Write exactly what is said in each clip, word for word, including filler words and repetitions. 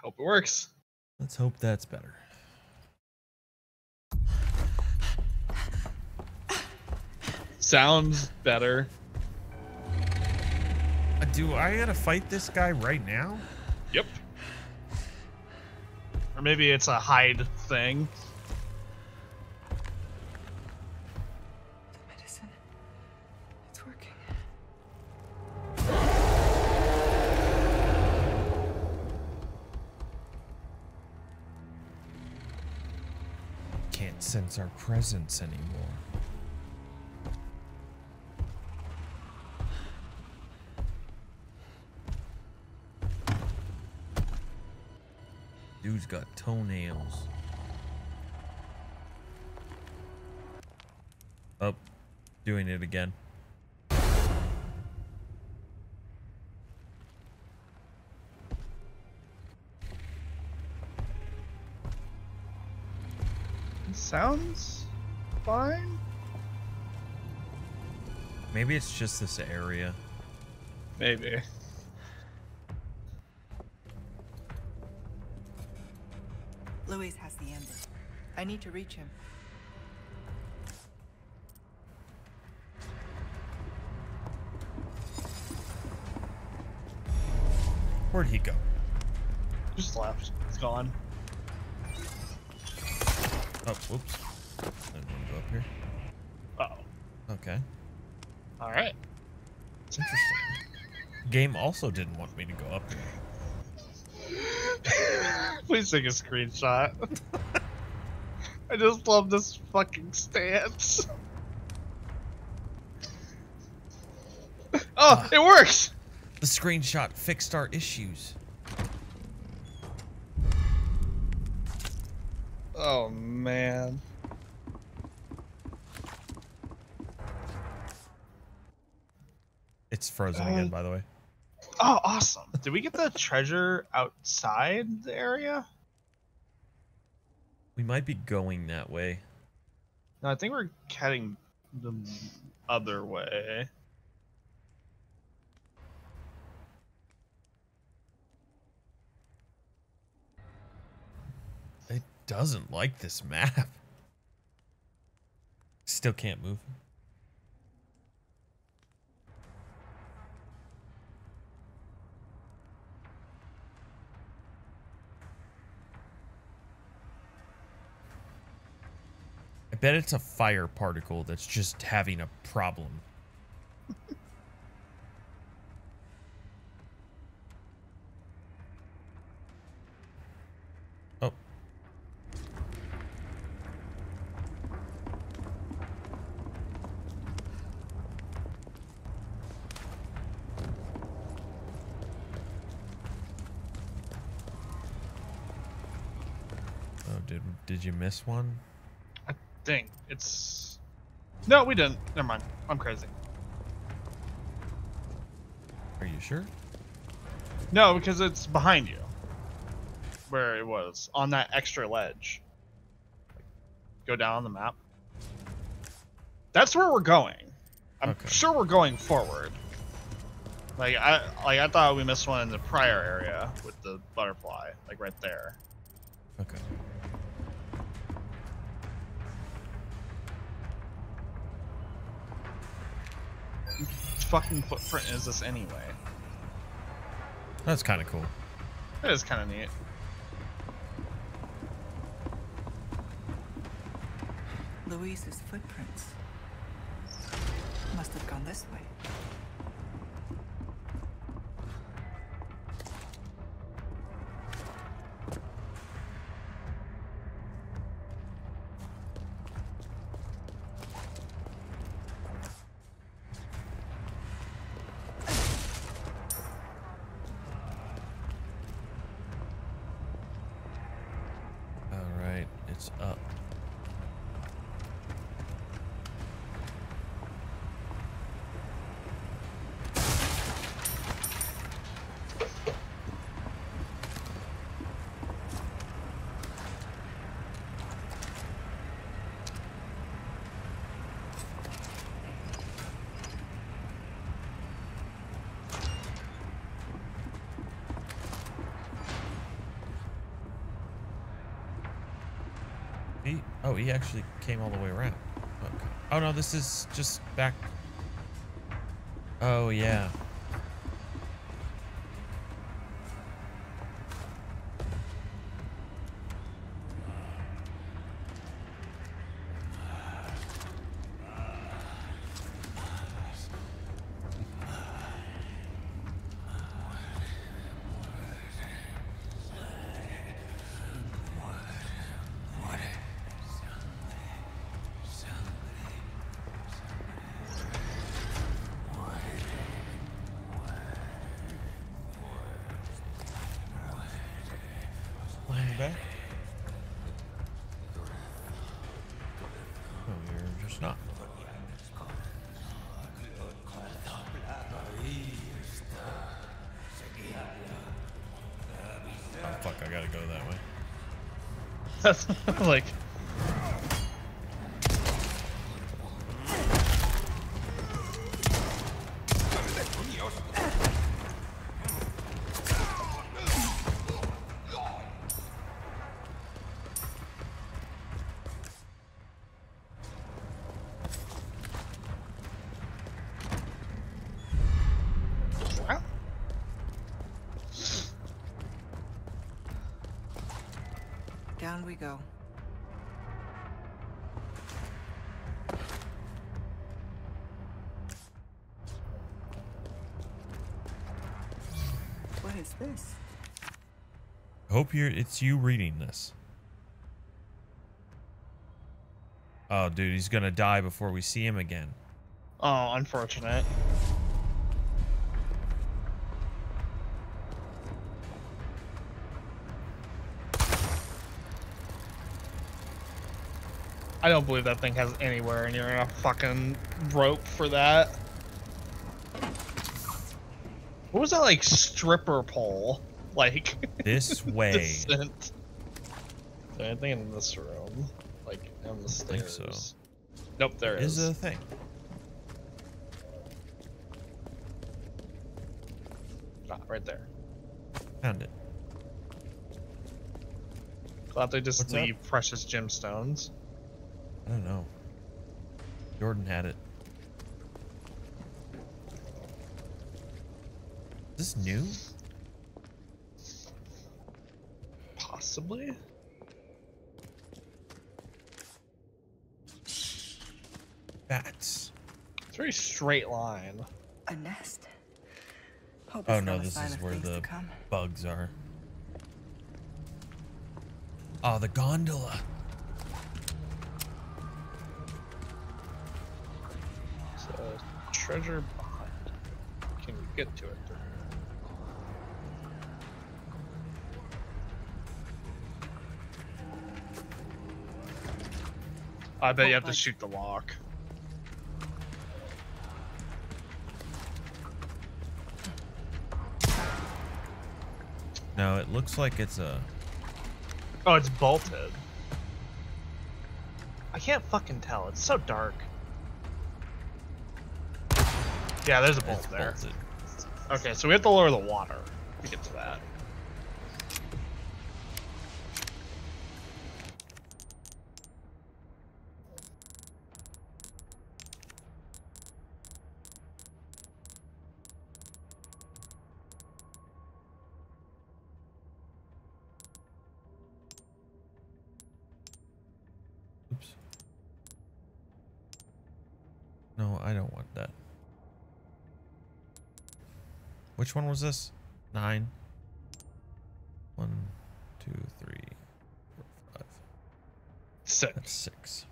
Hope it works. Let's hope that's better. Sounds better. Uh, do I gotta fight this guy right now? Yep. Or maybe it's a hide thing. The medicine. It's working. Can't sense our presence anymore. Dude's got toenails. Oh, doing it again. Sounds fine. Maybe it's just this area. Maybe. Louis has the ember. I need to reach him. Where'd he go? Just left. It's gone. Oh, whoops. I didn't want to go up here. Uh-oh. Okay. Alright. It's interesting. Game also didn't want me to go up here. Please take a screenshot. I just love this fucking stance. Oh, uh, it works! The screenshot fixed our issues. Oh, man. It's frozen uh, again, by the way. Oh, awesome. Did we get the treasure outside the area? We might be going that way. No, I think we're heading the other way. It doesn't like this map. Still can't move. I bet it's a fire particle that's just having a problem. Oh. Oh, did did you miss one? Thing. It's... No, we didn't. Never mind. I'm crazy. Are you sure? No, because it's behind you. Where it was. On that extra ledge. Go down on the map. That's where we're going. I'm Okay. sure we're going forward. Like I like I thought we missed one in the prior area with the butterfly. Like right there. Okay. Fucking footprint is this anyway? That's kind of cool. That is kind of neat. Louise's footprints. Must have gone this way. It's up. He, oh, he actually came all the way around. Okay. Oh no, this is just back. Oh yeah. Back? Oh, you're just not. Oh fuck, I gotta go that way. That's like... Down we go. What is this? I hope you're it's you reading this. Oh dude, he's gonna die before we see him again. Oh, unfortunate. I don't believe that thing has anywhere near a fucking rope for that. What was that, like, stripper pole? Like, This way. descent. Is there anything in this room? Like, on the stairs? I think so. Nope, there Is is. a thing. Ah, right there. Found it. Thought they just What's leave up? precious gemstones. I don't know. Jordan had it. Is this new? Possibly? Bats. It's a very straight line. A nest. Hope Oh it's no, not a this sign is of where things to the come. bugs are. Oh, the gondola. So, treasure behind. Can we get to it? I bet you have to shoot the lock. No, it looks like it's a... Oh, it's bolted. I can't fucking tell. It's so dark. Yeah, there's a bolt It's there. bolted. Okay, so we have to lower the water to get to that. Oops. No, I don't want that. Which one was this? Nine. One, two, three, four, five. Six. That's six.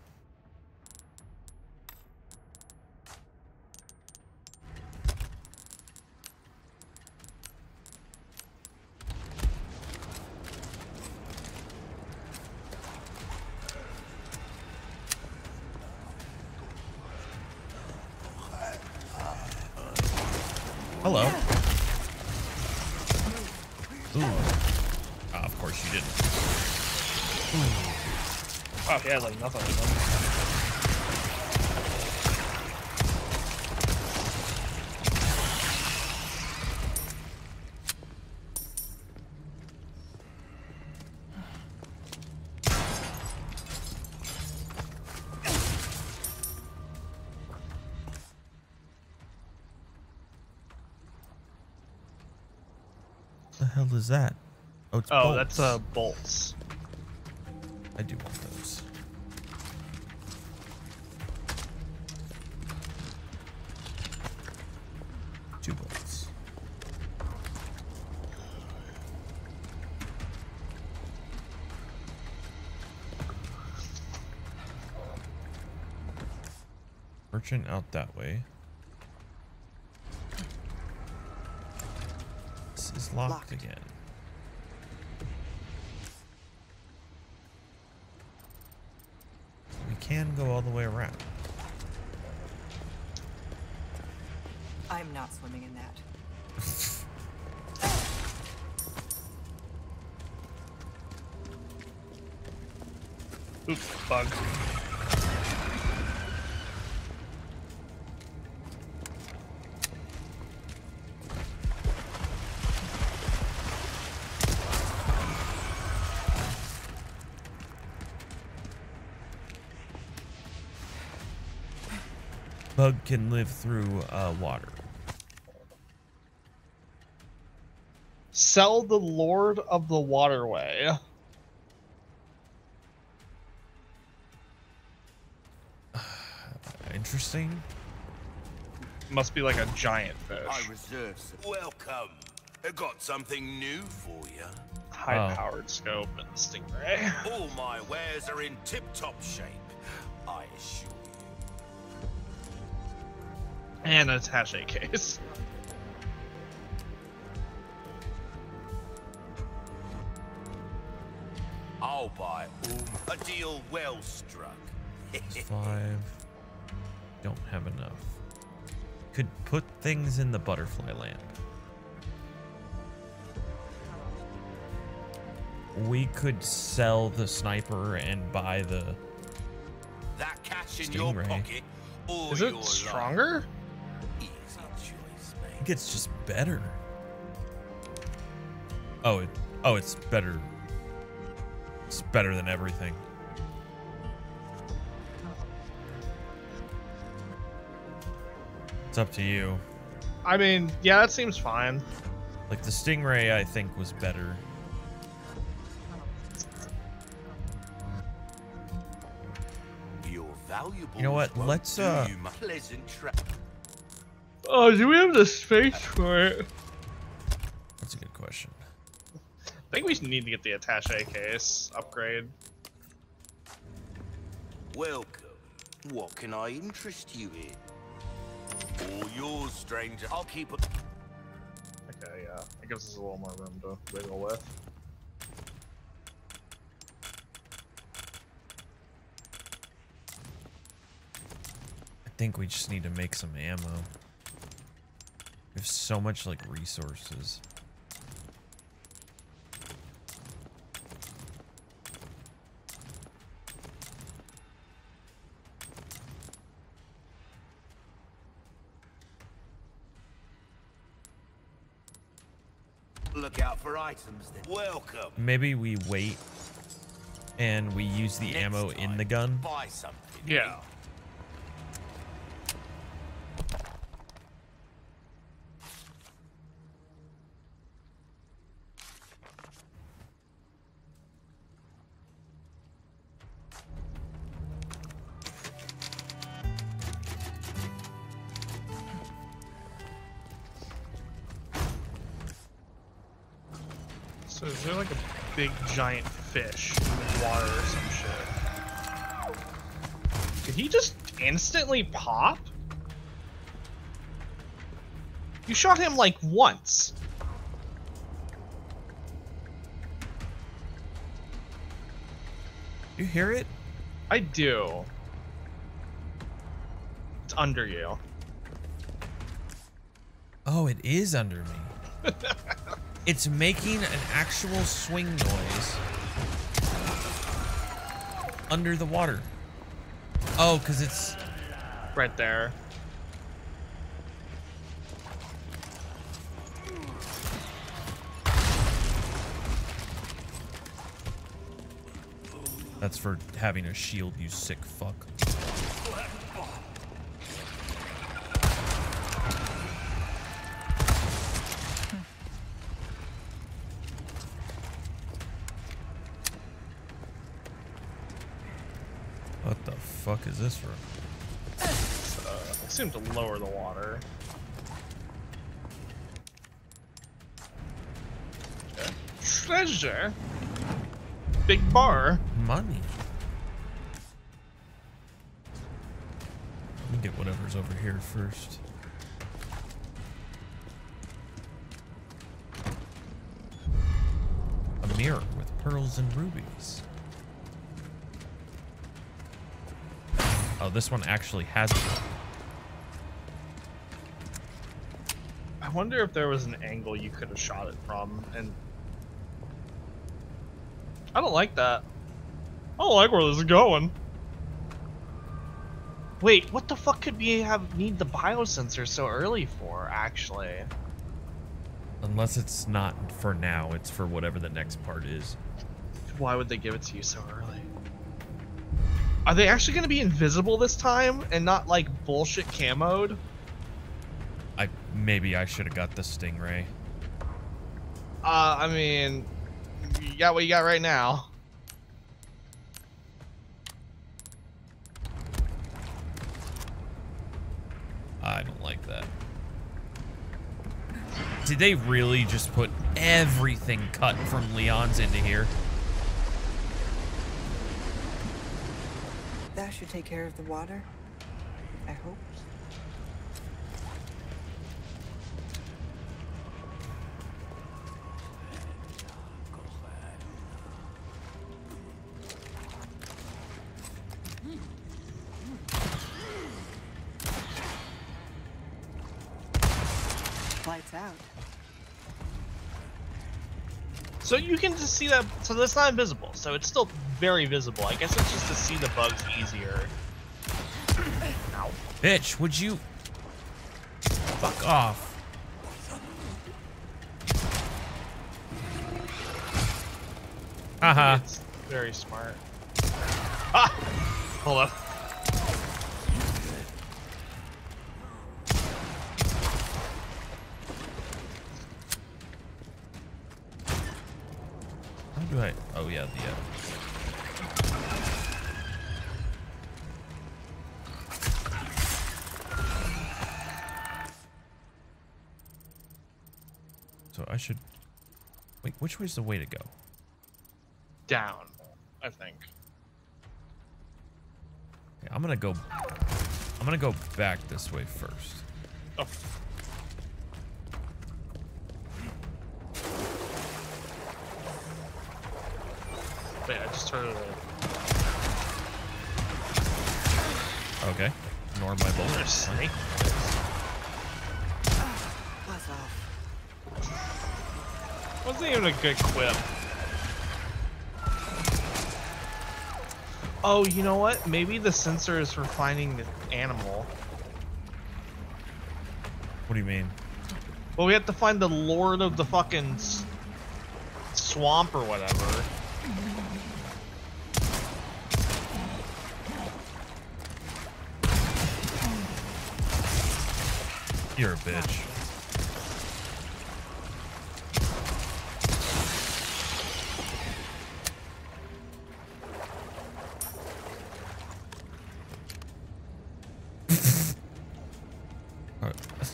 Hello. Ooh. Ah, of course you didn't. Ooh. Oh, yeah, like nothing with them. hell is that? Oh, it's Oh, bolts. that's uh bolts. I do want those. Two bolts. Merchant out that way. This is locked, Locked. again. We can go all the way around. I'm not swimming in that. Oops, bug. Bug can live through uh, water. Sell the Lord of the Waterway. Interesting. Must be like a giant I fish. reserve some. Welcome. I got something new for you. High-powered scope and the stingray. All my wares are in tip-top shape, I assure you. And an attaché case. I'll buy all. A deal well struck. Five. Don't have enough. Could put things in the butterfly lamp. We could sell the sniper and buy the That cash in your Stingray. pocket or Is your it life. stronger? Easy choice, I mate. think it's just better. Oh, it, oh, it's better. It's better than everything. It's up to you. I mean, yeah, that seems fine. Like the Stingray, I think was better. Your valuable. You know what, let's, uh, pleasant tra- Oh, do we have the space for it? That's a good question. I think we need to get the attaché case upgrade. Welcome. What can I interest you in? All yours, stranger. I'll keep it. Okay, yeah. It gives us a little more room to wiggle with. I think we just need to make some ammo. We have so much like resources. Look out for items then. Welcome. Maybe we wait and we use the Next ammo in time, the gun. Buy something. Yeah. So is there like a big giant fish in the water or some shit? Did he just instantly pop? You shot him like once. You hear it? I do. It's under you. Oh, it is under me. It's making an actual swing noise under the water. Oh, because it's Right there. that's for having a shield, you sick fuck. What the fuck is this for? Uh, I assume to lower the water. Okay. Treasure. Big bar. Money. Let me get whatever's over here first. A mirror with pearls and rubies. Oh, this one actually has it. I wonder if there was an angle you could have shot it from, and I don't like that. I don't like where this is going. Wait, what the fuck could we have need the biosensor so early for, actually? Unless it's not for now, it's for whatever the next part is. Why would they give it to you so early? Are they actually going to be invisible this time and not like bullshit camoed? I maybe I should have got the stingray. Uh, I mean, you got what you got right now. I don't like that. Did they really just put everything cut from Leon's into here? That should take care of the water, I hope. Lights out. So you can just see that, so that's not invisible, so it's still very visible. I guess it's just to see the bugs easier. Ow. Bitch, would you fuck off? Haha. It's very smart. Ah! Hold up. How do I? Oh yeah, the. Uh... So I should. Wait, which way's the way to go? Down, I think. Okay, I'm gonna go. I'm gonna go back this way first. Oh. Wait, I just heard it. Okay. Ignore my There's a bullet. snake. Buzz off. Wasn't even a good quip. Oh, you know what? Maybe the sensor is for finding the animal. What do you mean? Well, we have to find the lord of the fucking s swamp or whatever. You're a bitch. Alright.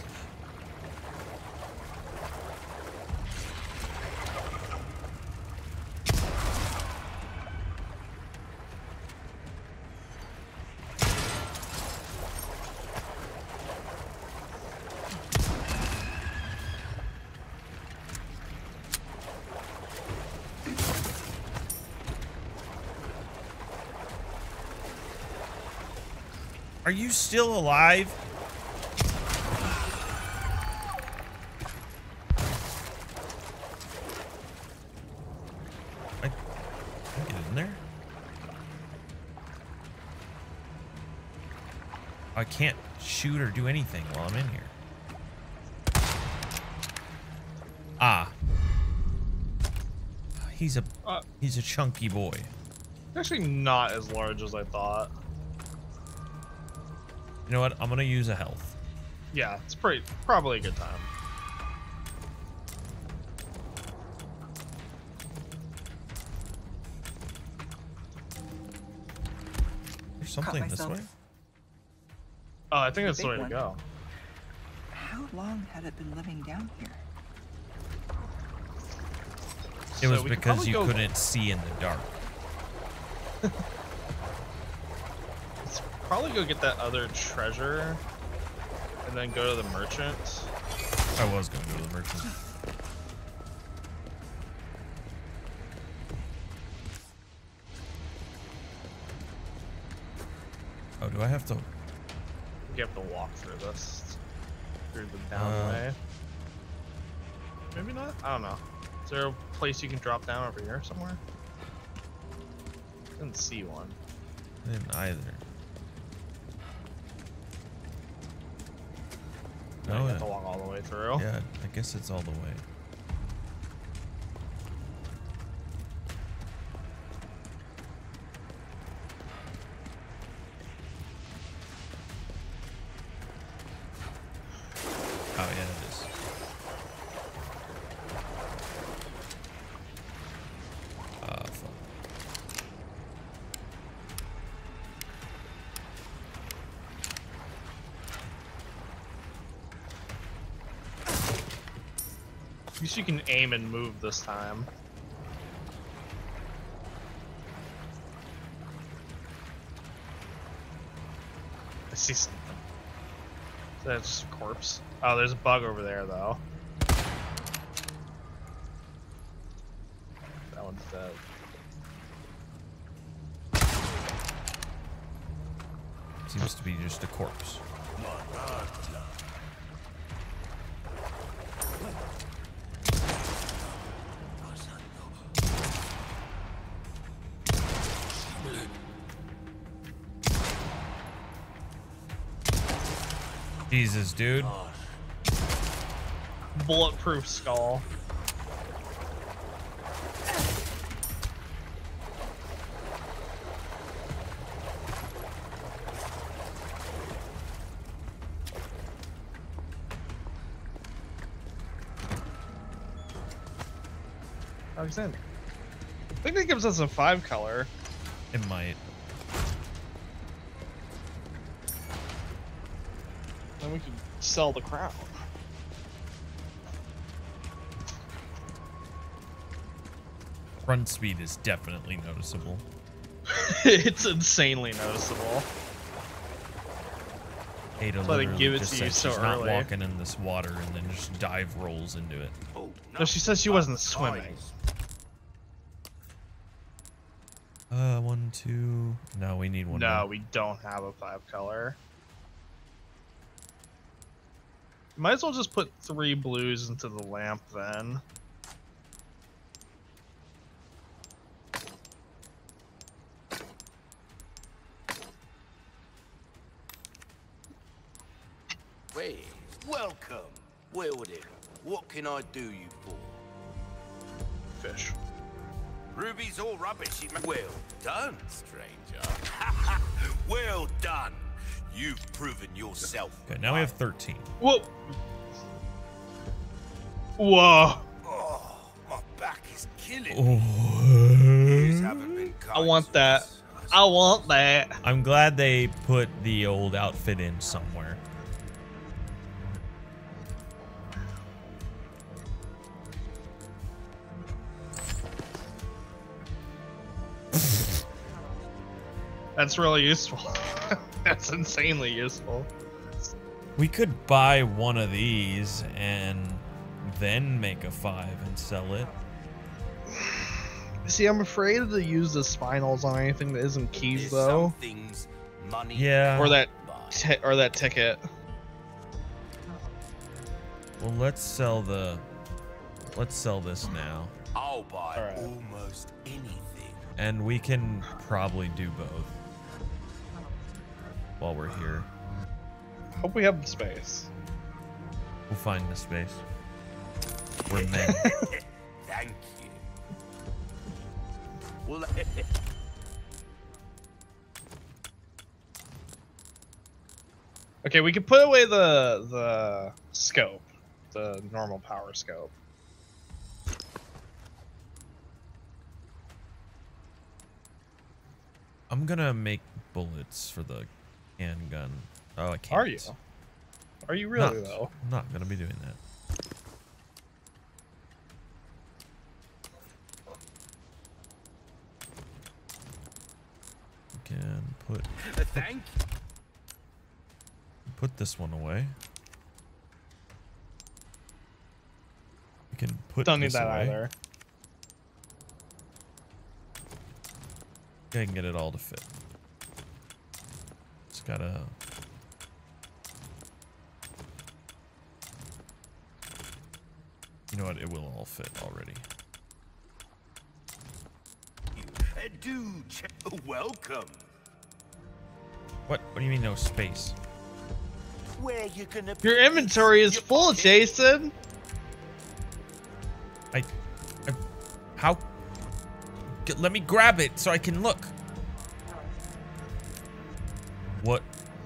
Are you still alive? I, I get in there? I can't shoot or do anything while I'm in here. Ah. He's a Uh, he's a chunky boy. actually not as large as I thought. You know what? I'm gonna use a health. Yeah, it's pretty probably a good time. There's something this myself. way? Oh, I think The that's the big way to one. go. How long had it been living down here? It was So we could because probably you go- couldn't see in the dark. Let's probably go get that other treasure, and then go to the merchant. I was going to go to the merchant. Oh, do I have to? You have to walk through this, through the down Uh. way. Maybe not. I don't know. Is there a place you can drop down over here somewhere? Didn't see one. I didn't either. No, Oh, you yeah. have to walk all the way through. Yeah, I guess it's all the way. Oh yeah, it is. Ah, fuck. At least you can aim and move this time. I see something. That's just a corpse. Oh, there's a bug over there, though. That one's dead. Seems to be just a corpse. Jesus, dude. Bulletproof skull. Alexander. I think that gives us a five color. It might. Then we can sell the crown. Run speed is definitely noticeable. It's insanely noticeable. Ada why they literally give it just to you said so she's not early. walking in this water and then just dive rolls into it. Oh, No, she says she wasn't swimming. Uh, one, two. No, we need one No, more. we don't have a five color. Might as well just put three blues into the lamp then. Wait, welcome. Well then, what can I do you for? Fish. Ruby's all rubbish. It ma- well done, stranger. Well done. You've proven yourself. Okay, now we have thirteen. Whoa! Whoa! Oh, my back is killing me. Oh. Years haven't been I kind want to that. us. I want that. I'm glad they put the old outfit in somewhere. That's really useful. That's insanely useful. We could buy one of these and then make a five and sell it. See, I'm afraid to use the spinals on anything that isn't keys, There's though, some things money Yeah. or that buy. ti- or that ticket. Well, let's sell the. Let's sell this now, I'll buy Alright. almost anything. and we can probably do both while we're here. Hope we have the space. We'll find the space. We're men. Thank you. Well, Okay, we can put away the the scope, the normal power scope. I'm gonna make bullets for the handgun. Oh, I can't. Are you? Are you really, not, though? I'm not going to be doing that. We can put... Thank Put this one away. We can put Don't need this that away. either. I can get it all to fit. Just gotta... You know what? It will all fit already. you. Uh, do check. Welcome. What? What do you mean no space? Where you gonna? Your inventory is full, Jason. I, I how? Get, let me grab it so I can look. What?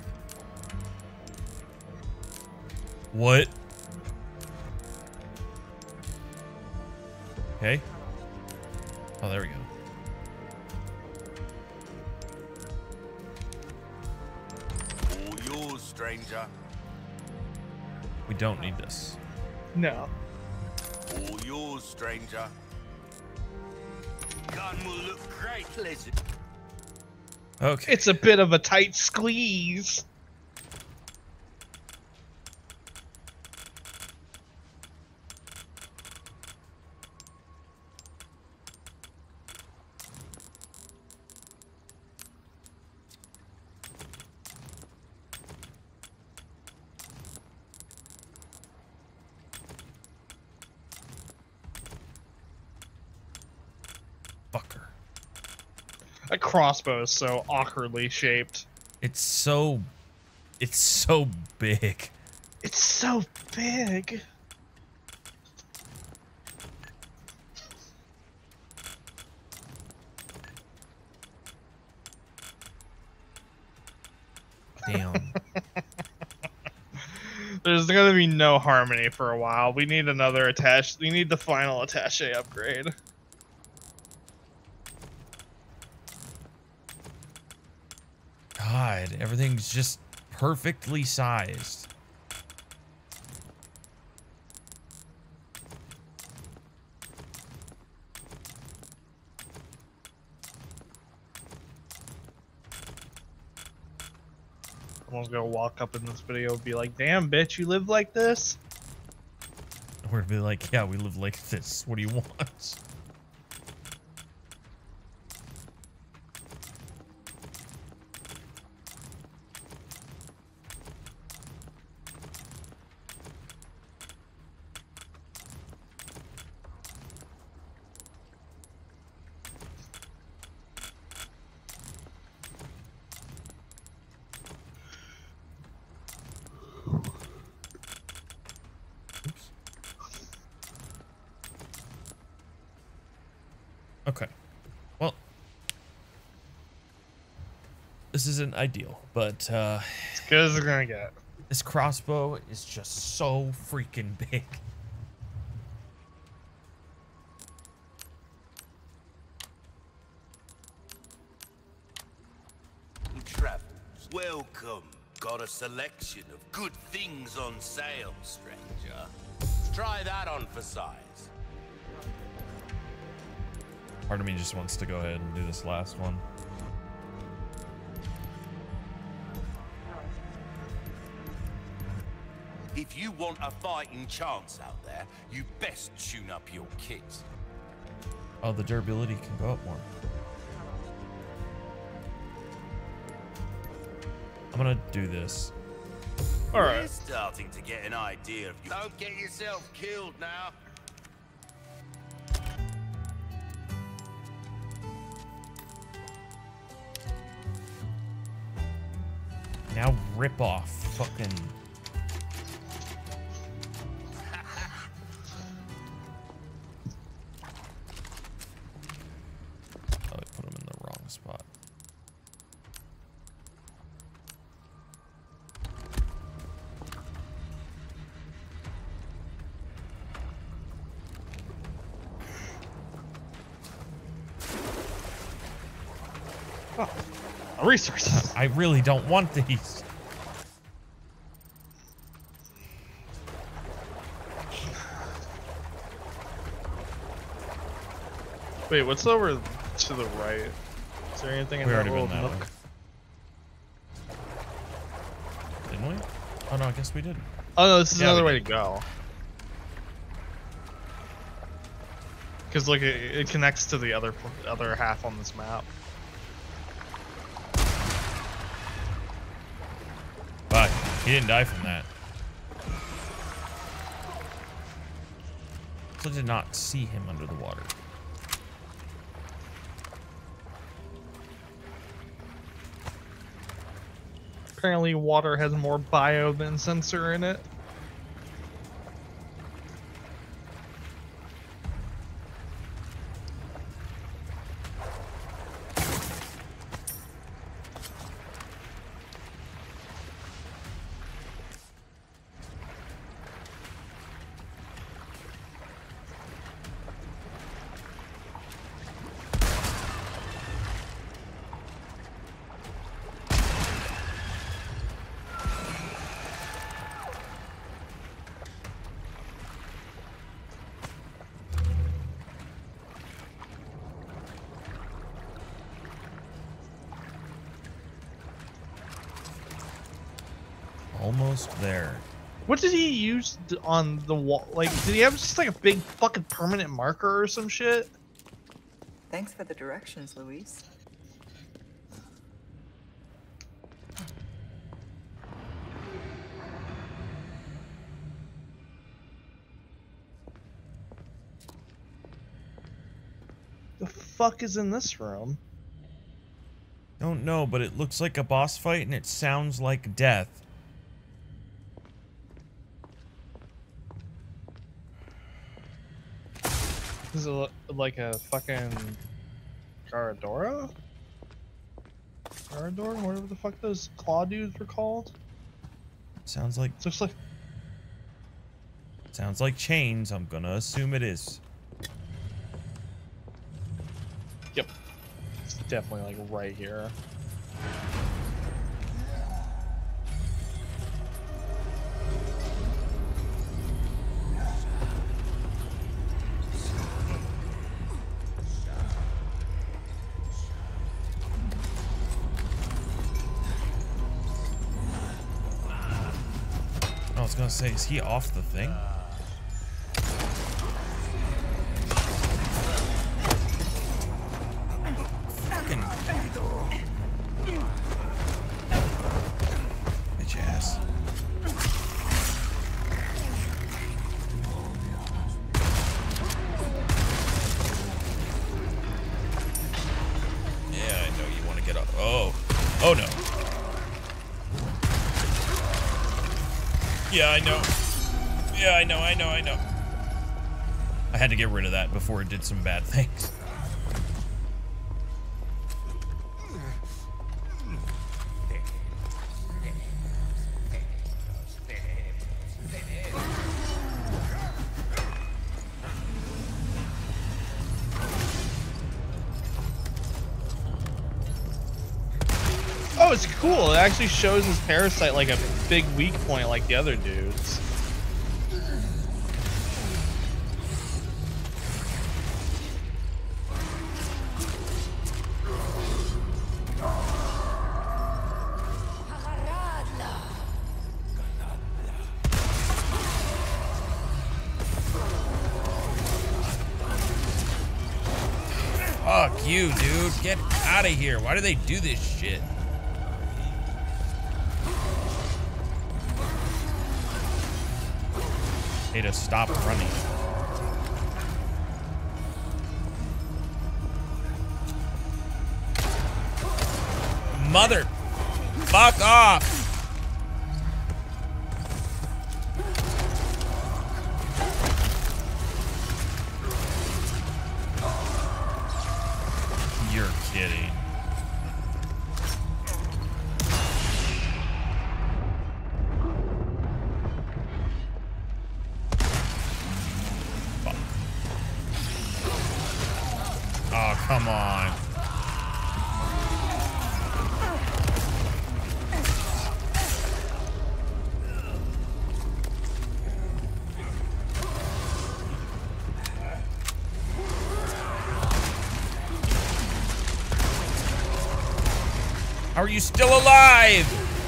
What? Okay. Oh, there we go. All yours, stranger. We don't need this. No. All yours, stranger. Gun will look great, lizard. Okay. It's a bit of a tight squeeze. Fucker. That crossbow is so awkwardly shaped. It's so... It's so big. It's so big. Damn. There's gonna be no harmony for a while. We need another attach. We need the final attaché upgrade. God, everything's just perfectly sized. Someone's gonna walk up in this video and be like, damn, bitch, you live like this? We're gonna be like, yeah, we live like this. What do you want? Okay. Well, this isn't ideal, but uh, As good as it's gonna get. this crossbow is just so freaking big. Travels. Welcome. Got a selection of good things on sale, stranger. Try that on for size. Part of me just wants to go ahead and do this last one. If you want a fighting chance out there, you best tune up your kit. Oh, the durability can go up more. I'm gonna do this. All We're right. starting to get an idea of you. Don't get yourself killed now. Now rip off fucking... Oh, I put him in the wrong spot. resources. I really don't want these. Wait, what's over to the right? Is there anything in We that already little been that nook? way. Didn't we? Oh no, I guess we did. Oh no, this is Yeah, another we way did. to go. Because look, it, it connects to the other other half on this map. But he didn't die from that. So I did not see him under the water. Apparently, water has more bio than sensor in it. Almost there. What did he use d- on the wall? Like, did he have just like a big fucking permanent marker or some shit? Thanks for the directions, Luis. The fuck is in this room? Don't know, but it looks like a boss fight and it sounds like death. Is it li- like a fucking Garadora? Garador? Whatever the fuck those claw dudes were called? Sounds like It looks like sounds like chains. I'm gonna assume it is. Yep. It's definitely like right here. I was gonna say, is he off the thing? Fucking bitch ass. Yeah, I know you want to get up. Oh, oh no. Yeah, I know. Yeah, I know, I know, I know. I had to get rid of that before it did some bad things. Oh, it's cool. It actually shows his parasite like a big weak point like the other dudes. Fuck you, dude. Get out of here. Why do they do this shit? Hey, to stop running. Mother. Fuck off. You're kidding. Fuck. Oh, come on. How are you still alive?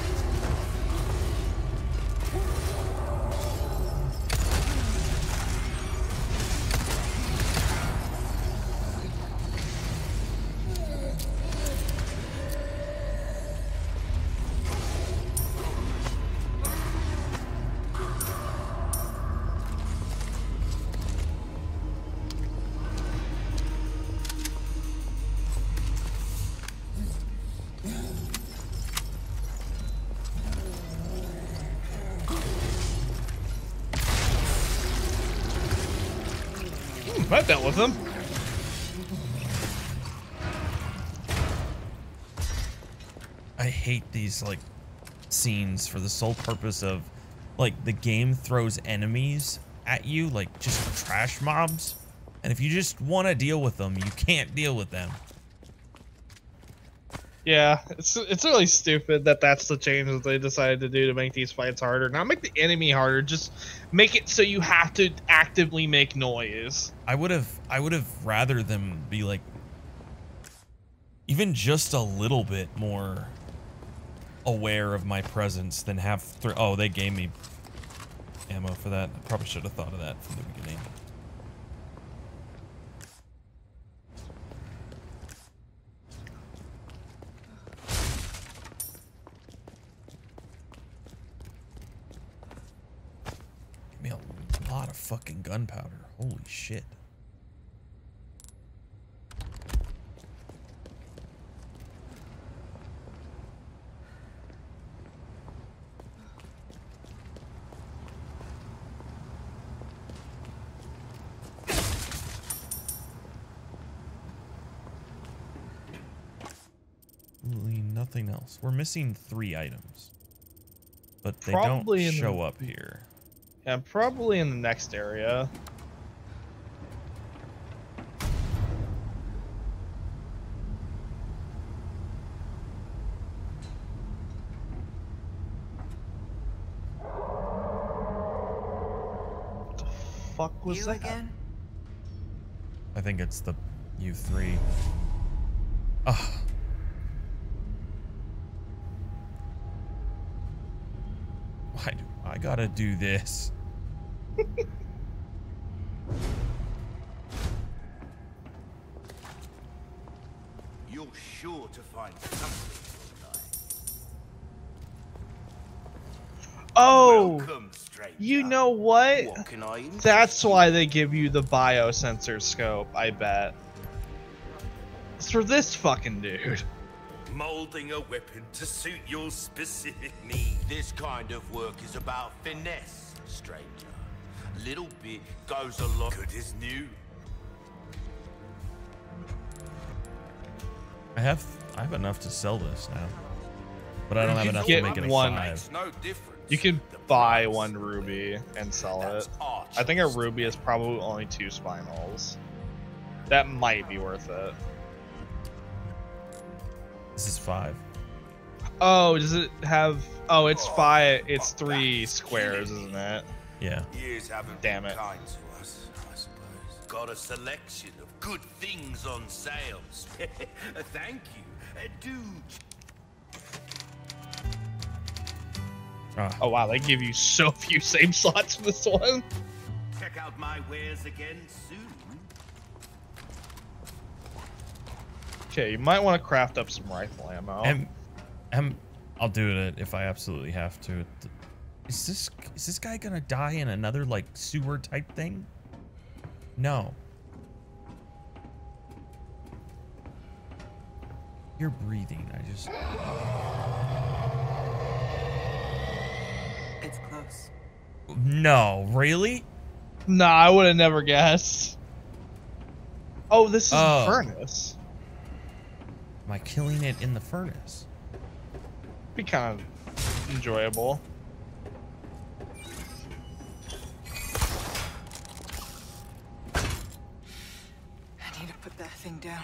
I dealt with him. I hate these like scenes for the sole purpose of like the game throws enemies at you like just trash mobs, and if you just want to deal with them, you can't deal with them. Yeah, it's it's really stupid that that's the change that they decided to do to make these fights harder. Not make the enemy harder, just make it so you have to actively make noise. I would have I would have rather them be like even just a little bit more aware of my presence than have th oh they gave me ammo for that. I probably should have thought of that from the beginning. Give me a lot of fucking gunpowder. Holy shit. Absolutely nothing else. We're missing three items, but they Probably don't in show the- up here. Yeah, probably in the next area. What the fuck was You that? again? I think it's the U three. Ugh. Why do I gotta do this? You're sure to find something tonight. Oh, Welcome, stranger. you know what? What can I interest That's you? why they give you the biosensor scope, I bet. It's for this fucking dude. Molding a weapon to suit your specific need. This kind of work is about finesse, stranger. Little bit goes a lot. Good as new. I have I have enough to sell this now, but I don't have You enough get to make it a one. five. Makes no difference. You can The buy price. one ruby and sell it. That's our I think a choice. ruby is probably only two spinals. That might be worth it. This is five. Oh, does it have... Oh, it's Oh, five... It's fuck, three that's squares, killing isn't it? Yeah. Years haven't Damn been it. kind to us, I suppose. Got a selection of good things on sales. Thank you. Uh, do Ah, Oh, wow, they give you so few save slots for this one. check out my wares again soon. Okay, you might want to craft up some rifle ammo. and, and I'll do it if I absolutely have to. Is this is this guy gonna die in another like sewer type thing? No. You're breathing. I just. It's close. No, really? Nah, I would have never guessed. Oh, this is Oh. the furnace. Am I killing it in the furnace? Be kind of enjoyable. I need to put that thing down.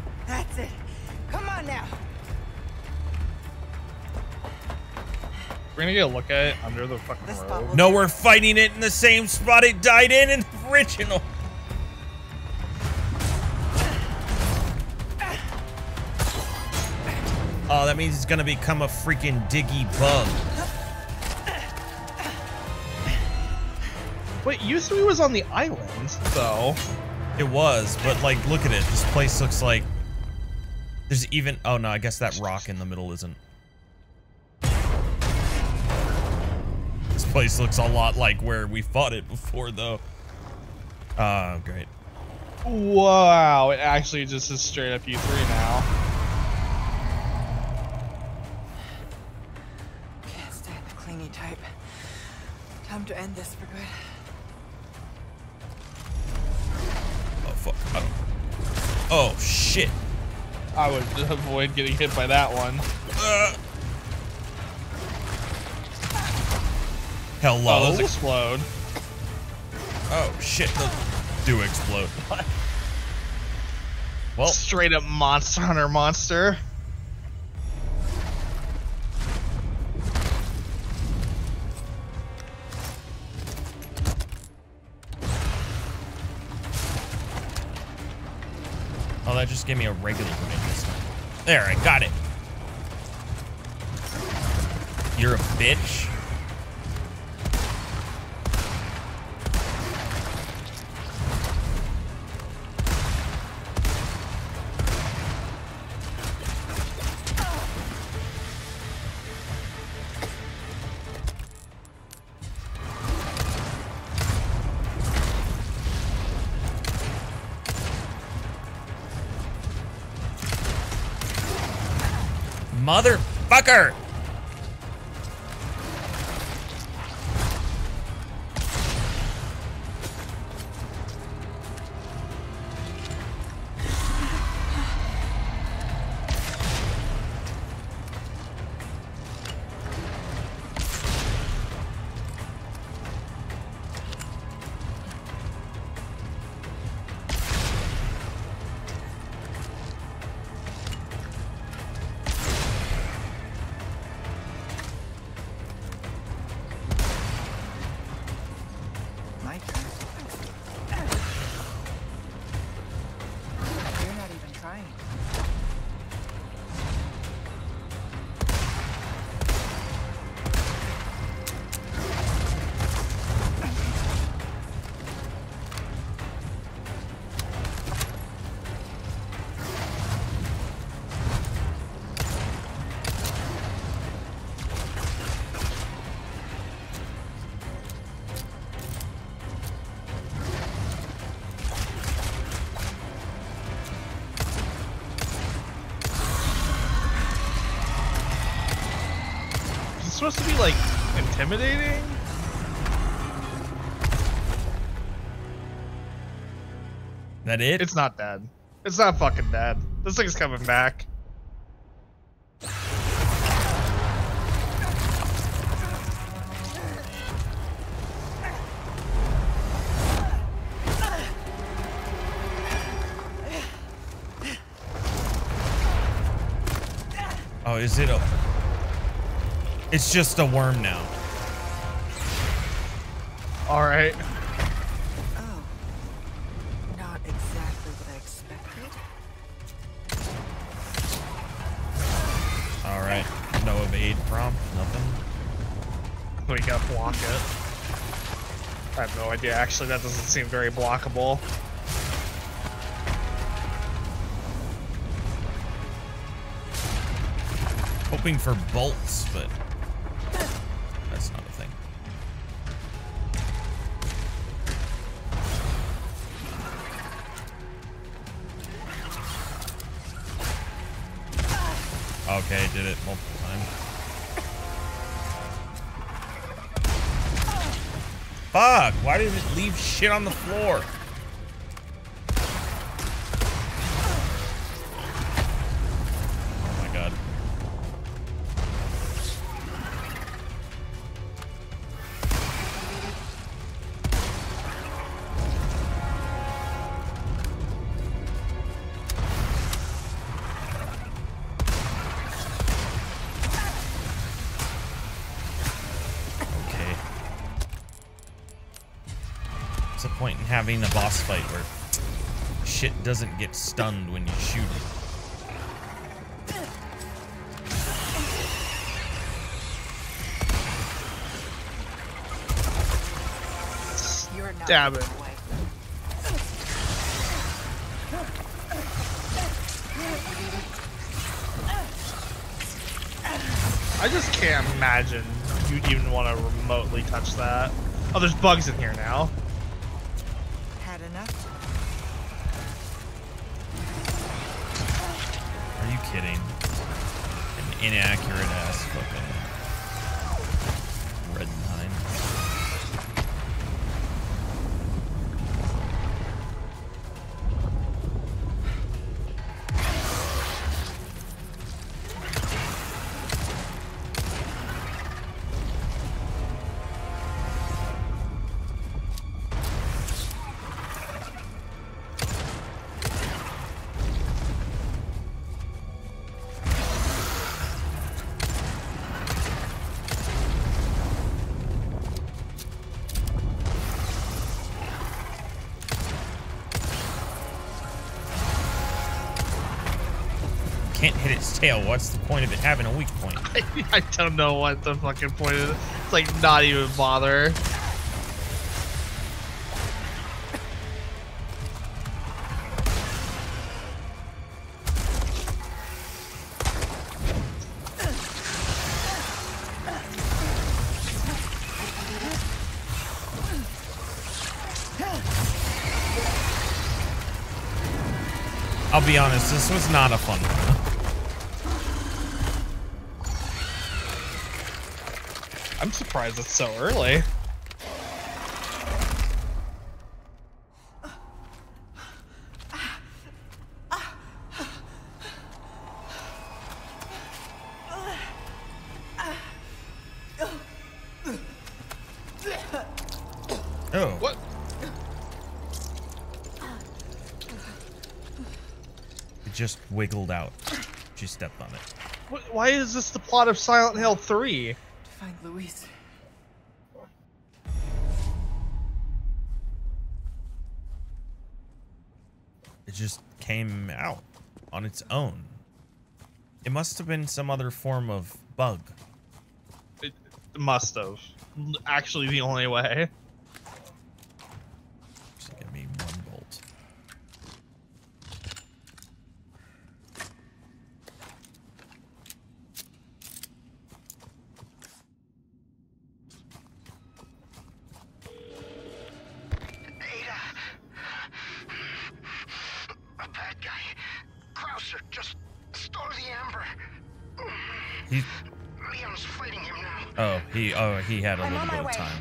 That's it. Come on now. We're gonna get a look at it under the fucking This road. spot will No, we're fighting it in the same spot it died in in the original. Oh, that means it's gonna become a freaking diggy bug. Wait, used to be was on the island, though. It was, but like, look at it. This place looks like there's even. Oh no, I guess that rock in the middle isn't. This place looks a lot like where we fought it before, though. Oh, great. Wow, it actually just is straight up U three now. Can't stand the clingy type. Time to end this for good. Oh fuck! I don't. Oh shit! I would avoid getting hit by that one. Uh. Hello. Oh, those explode. Oh shit! Those do explode. Well, Straight up Monster Hunter monster. oh, that just gave me a regular grenade this time. There, I got it. You're a bitch. Motherfucker! My turn. You're not even trying. Is it supposed to be like intimidating? That it? It's not dead. It's not fucking dead. This thing's coming back. Oh, is it a... It's just a worm now. Alright. Oh. Not exactly what I expected. Alright. No evade prompt, nothing. We gotta block it. I have no idea. Actually, that doesn't seem very blockable. Hoping for bolts, but that's not a thing. Okay, did it multiple times. Fuck, why did it leave shit on the floor? Oh my god. point in having a boss fight where shit doesn't get stunned when you shoot it. Damn it. I just can't imagine you'd even want to remotely touch that. Oh, there's bugs in here now. Had enough? Are you kidding? An inaccurate ass fucking red nine. Can't hit its tail. What's the point of it having a weak point? I, I don't know what the fucking point is. It's like not even bother. I'll be honest, this was not a fun one. I'm surprised it's so early. Oh. What? It just wiggled out. She stepped on it. What? Why is this the plot of Silent Hill three? To find Luis. It just came out on its own. It must have been some other form of bug. It must have. Actually, the only way. Just give me one bolt. He, Leon's fighting him now. oh, he, oh, he had a I'm little on bit my of way. time.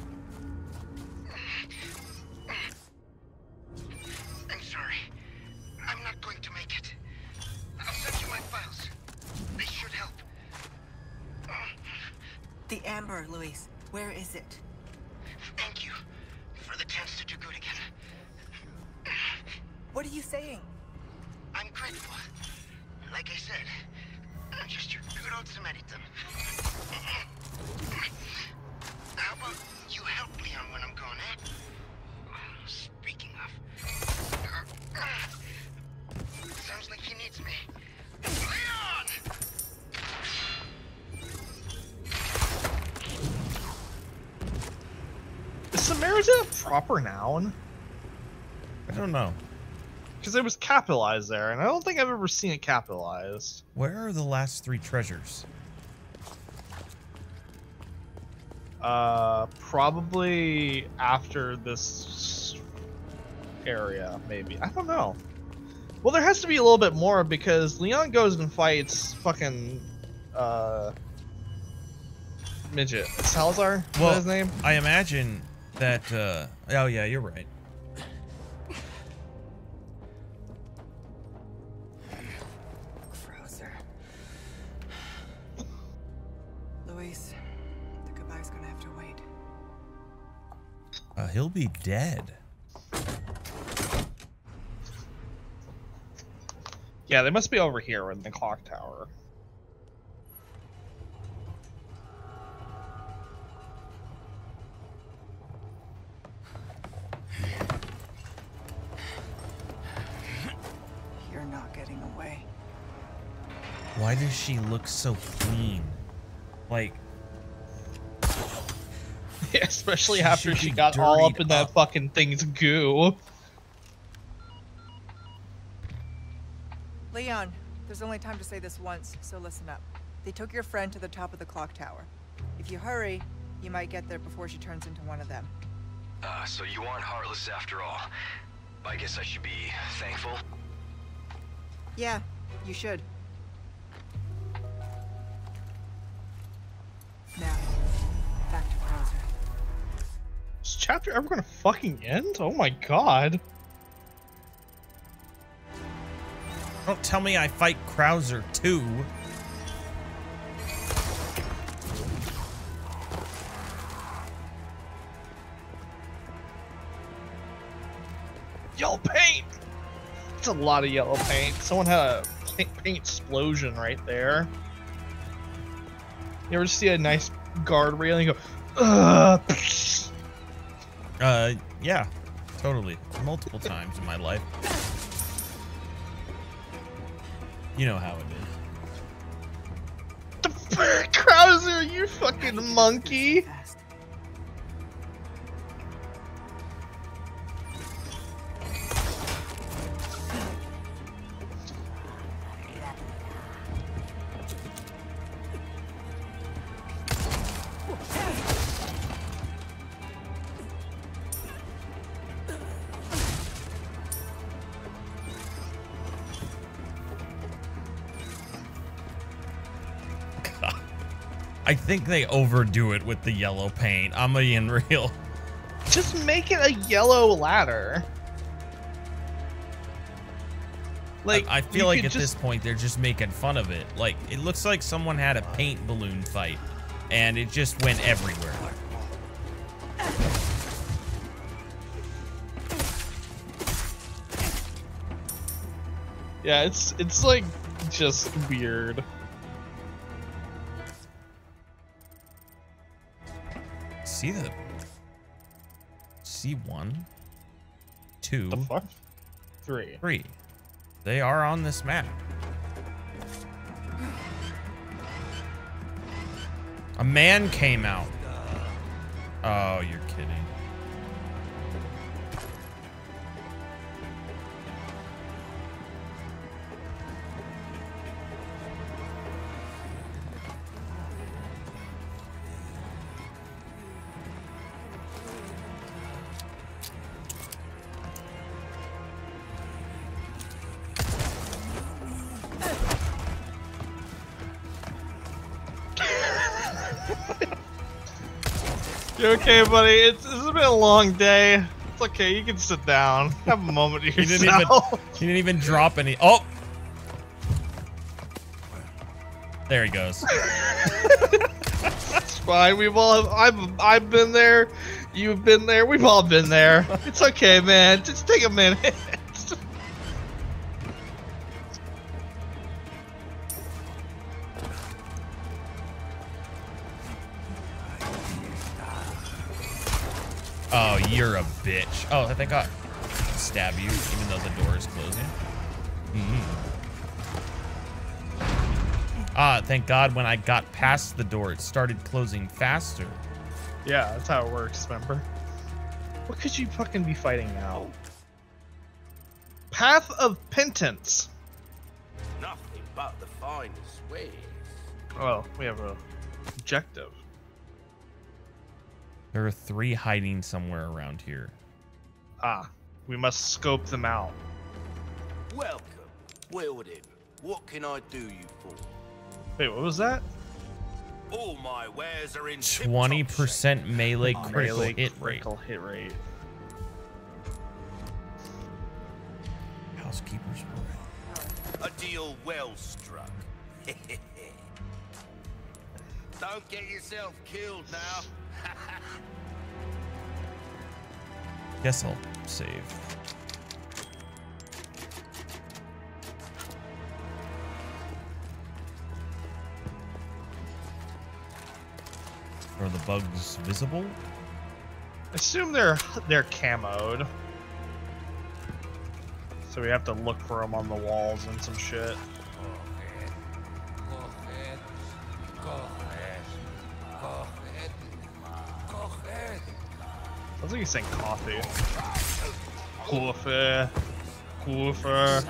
I'm sorry. I'm not going to make it. I'll send you my files. They should help. The Amber, Luis. Where is it? Thank you for the chance to do good again. What are you saying? I'm grateful. Like I said, I'm just your good old Samaritan. How about you help Leon when I'm gone, eh? Speaking of... Sounds like he needs me. Leon! Is Samaritan a proper noun? I don't know. Because it was capitalized there, and I don't think I've ever seen it capitalized. Where are the last three treasures? Uh, probably after this area, maybe. I don't know. Well, there has to be a little bit more because Leon goes and fights fucking uh midget. Salazar? Is Well, that his name? I imagine that. Uh, oh yeah, you're right. Frozer. Luis, the goodbye's gonna have to wait. Uh, he'll be dead. Yeah, they must be over here in the clock tower. Why does she look so clean? Like, Yeah, especially She after should she be got all up dirtied in that up. fucking thing's goo. Leon, there's only time to say this once, so listen up. They took your friend to the top of the clock tower. If you hurry, you might get there before she turns into one of them. Uh, so you aren't heartless after all. I guess I should be thankful. Yeah, you should. Now, back to Krauser. Is chapter ever gonna fucking end? Oh my god. don't tell me I fight Krauser too. Yellow paint! It's a lot of yellow paint. Someone had a paint, paint explosion right there. You ever see a nice guard railing go, ugh? Uh, yeah, totally. Multiple times in my life. You know how it is. The fuck, Krauser, you fucking monkey! Fast. I think they overdo it with the yellow paint. I'm being real. Just make it a yellow ladder. Like I, I feel you like could at just- this point they're just making fun of it. Like, it looks like someone had a paint balloon fight and it just went everywhere. Yeah, it's it's like just weird. See the see one, two, The fuck? Three. three. They are on this map. A man came out. Oh, you're kidding. You okay, buddy? It's it's been a long day. It's okay. You can sit down. Have a moment to He didn't even yourself. he didn't even drop any. Oh, there he goes. It's fine. We've all. I've I've been there. You've been there. We've all been there. It's okay, man. Just take a minute. Oh, you're a bitch. Oh, I think I stab you, even though the door is closing. Mm-hmm. Ah, thank God when I got past the door, it started closing faster. Yeah, that's how it works. Remember? What could you fucking be fighting now? Path of Penitence. Nothing but the finest ways. Well, we have a objective. There are three hiding somewhere around here. Ah, we must scope them out. Welcome. Well then, what can I do you for? Wait, what was that? All my wares are in tip-top twenty percent melee critical Melee hit rate. critical hit rate. Housekeeper's work. shape. A deal well struck. Don't get yourself killed now. Guess I'll save. Are the bugs visible? Assume they're they're camoed. So we have to look for them on the walls and some shit. Sounds like he's saying coffee. Coffee. Coffee.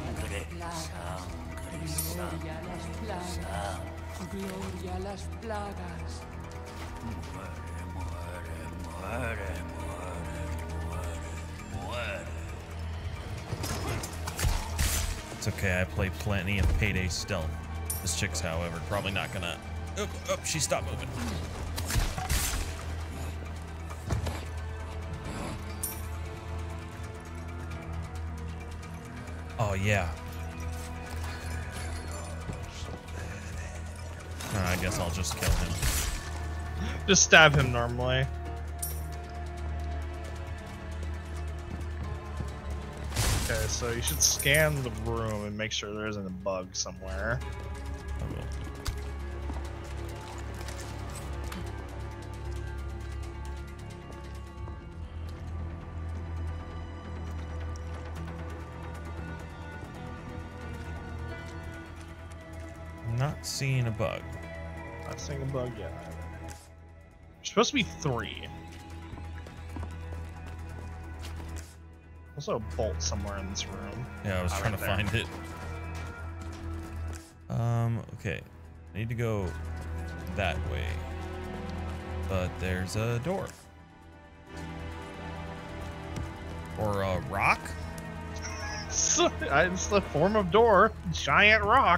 Gloria las plagas. It's okay, I play plenty of Payday Stealth. This chick's, however, probably not gonna... Oh, oh, she stopped moving. Oh, yeah. Uh, I guess I'll just kill him. Just stab him normally. Okay, so you should scan the room and make sure there isn't a bug somewhere. I will. I'm not seeing a bug. Not seeing a bug yet. There's supposed to be three. Also a bolt somewhere in this room. Yeah, I was Not trying right to there. find it. Um, okay. I need to go that way. But there's a door. Or a rock? So, it's the form of door. Giant rock.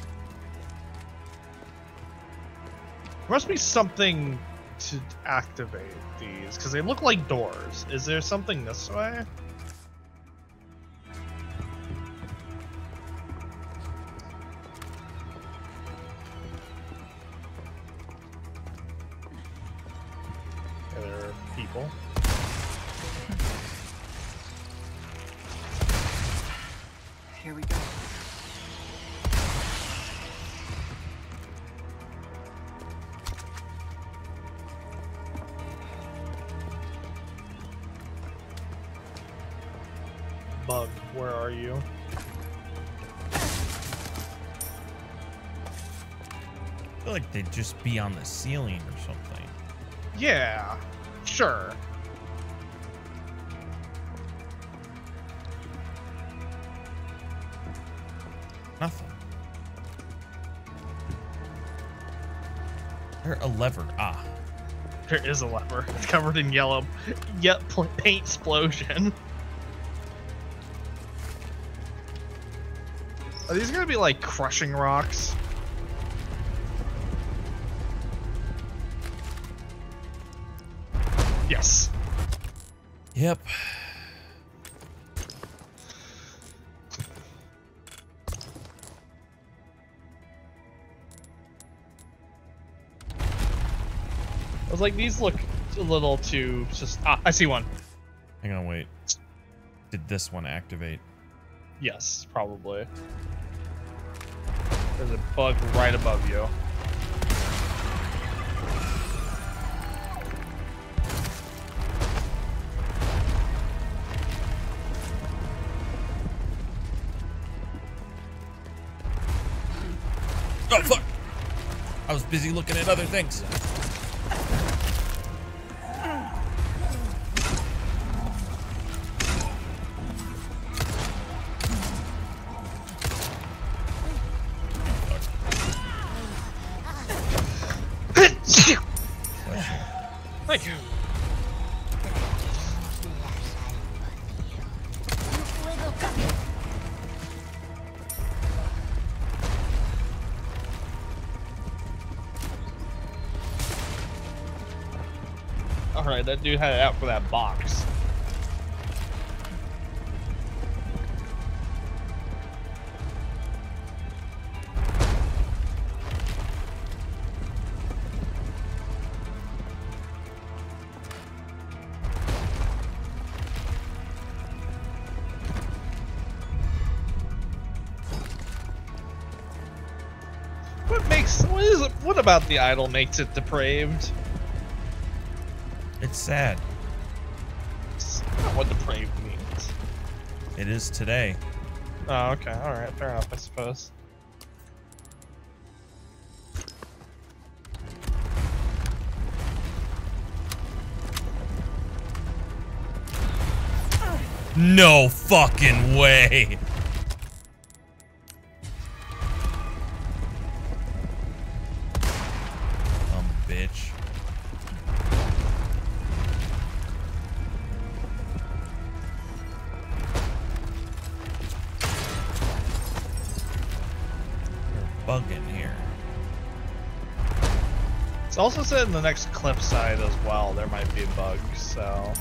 There must be something to activate these, because they look like doors. Is there something this way? Are there people? Here we go. Bug, where are you? I feel like they'd just be on the ceiling or something. Yeah, sure. Nothing. There a lever. Ah. There is a lever. It's covered in yellow. Yep, paint explosion. Are these gonna be like crushing rocks? Yes. Yep. I was like, these look a little too just. Ah, I see one. Hang on, wait. Did this one activate? Yes, probably. There's a bug right above you. Oh, fuck! I was busy looking at other things. Thank you. Alright, that dude had it out for that box. What makes what is it? What about the idol makes it depraved? It's sad. It's not what depraved means. It is today. Oh, okay, all right, fair enough, I suppose. No fucking way. Um, bitch. There's a bug in here. It's also said in the next cliffside as well, there might be bugs, so...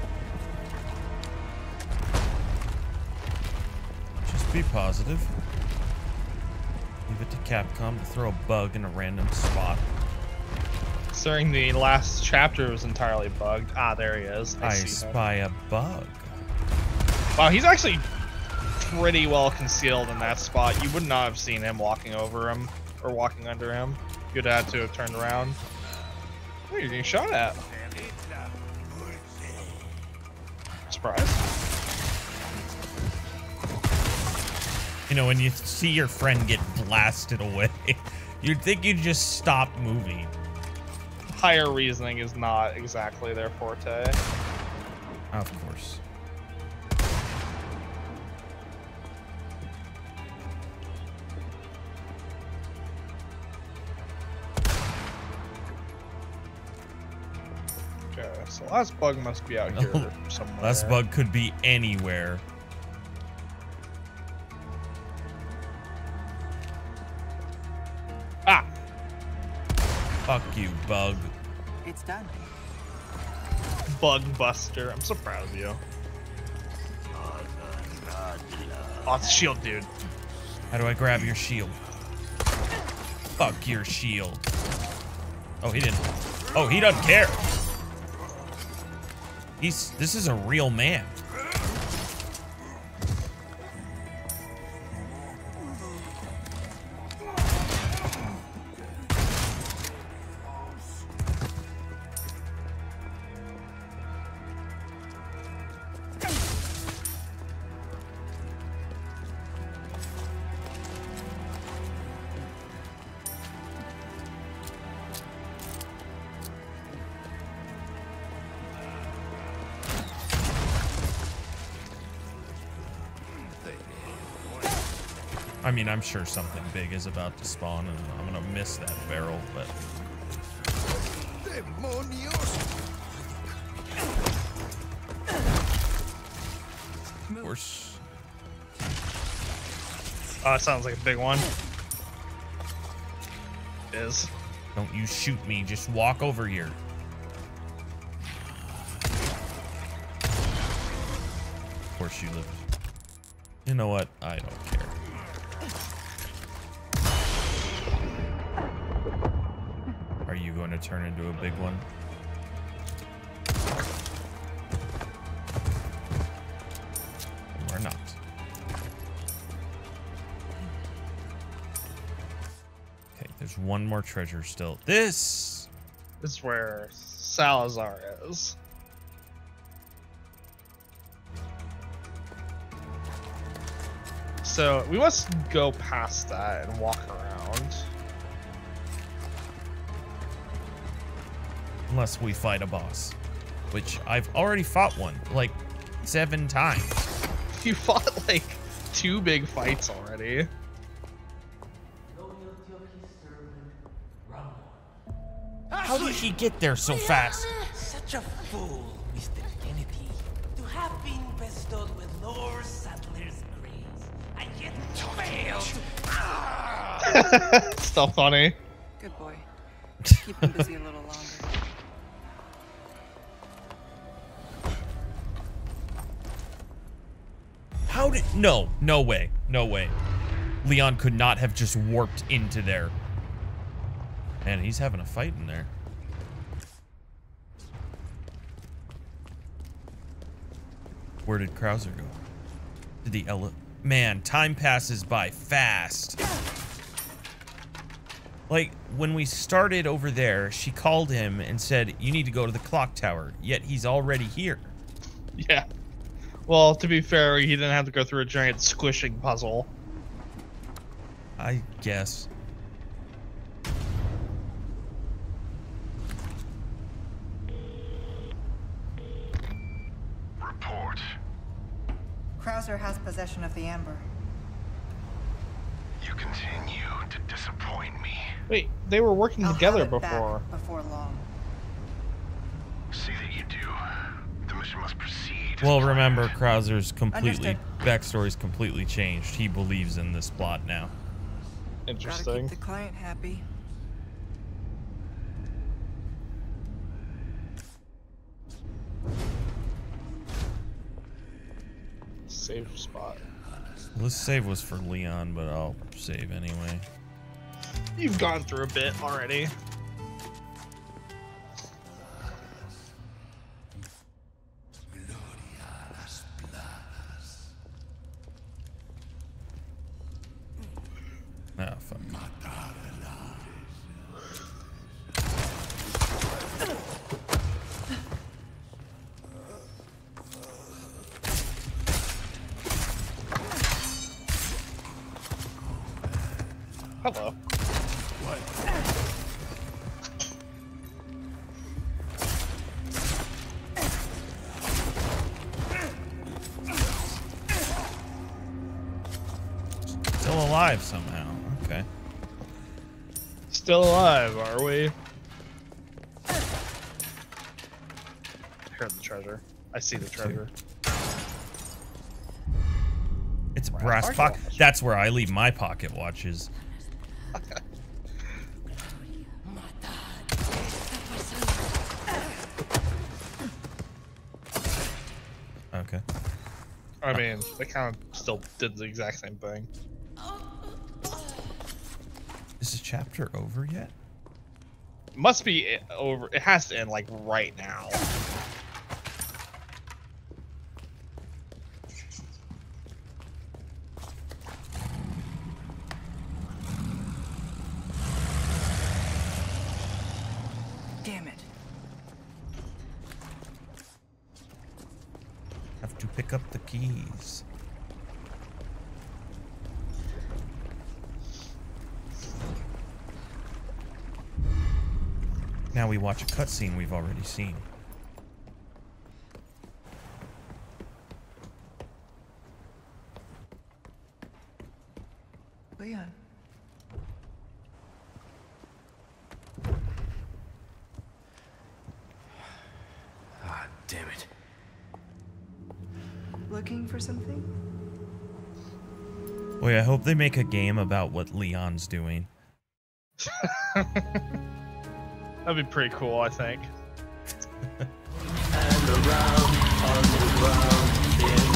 Just be positive. Leave it to Capcom to throw a bug in a random spot. Considering the last chapter was entirely bugged. Ah, there he is. I, I see spy him. a bug. Wow, he's actually pretty well concealed in that spot. You would not have seen him walking over him, or walking under him. You'd have to have turned around. Oh, you're getting shot at. Surprise. You know, when you see your friend get blasted away, you'd think you'd just stop moving. Higher reasoning is not exactly their forte. Of course. Okay, so last bug must be out here somewhere. Last bug could be anywhere. Ah! Fuck you, bug. It's done. Bug buster. I'm so proud of you. Oh, it's a shield, dude. How do I grab your shield? Fuck your shield. Oh, he didn't. Oh, he doesn't care. He's. This is a real man. I mean, I'm sure something big is about to spawn, and I'm gonna miss that barrel, but... Of course. Oh, it sounds like a big one. It is. Don't you shoot me, just walk over here. Of course you live. You know what? I don't care. Are you going to turn into a big one? Or not? Okay, there's one more treasure still. This! This is where Salazar is. So we must go past that and walk around. Unless we fight a boss. Which I've already fought one, like seven times. You fought like two big fights already. How did he get there so fast? Such a fool, Mister Kennedy, to have been bestowed with Lord Sattler's grace, and yet failed. Still funny. Good boy. Keep him busy a little longer. How did... No, no way. No way. Leon could not have just warped into there. Man, he's having a fight in there. Where did Krauser go? Did the ele... Man, time passes by fast. Like, when we started over there, she called him and said, you need to go to the clock tower. Yet he's already here. Yeah. Well, to be fair, he didn't have to go through a giant squishing puzzle. I guess. Report. Krauser has possession of the amber. You continue to disappoint me. Wait, they were working I'll together have it before. back before long. See that you do. The mission must proceed. as Well, planned. remember, Krauser's completely Understood. backstory's completely changed. He believes in this plot now. Gotta Interesting. keep the client happy. Save spot. Well, this save was for Leon, but I'll save anyway. You've gone through a bit already. Ah, fuck. Hello. Still alive somehow. Okay. Still alive, are we? Here's the treasure. I see the treasure. It's a Brass brass pocket pocket. watch. That's where I leave my pocket watches. Okay. I mean, they kind of still did the exact same thing. Is the chapter over yet? Must be i- over. It has to end like right now. Damn it. Have to pick up the keys. Now we watch a cutscene we've already seen. Leon. Ah, damn it. Looking for something? Boy, I hope they make a game about what Leon's doing. That'd be pretty cool, I think. And around on the ground in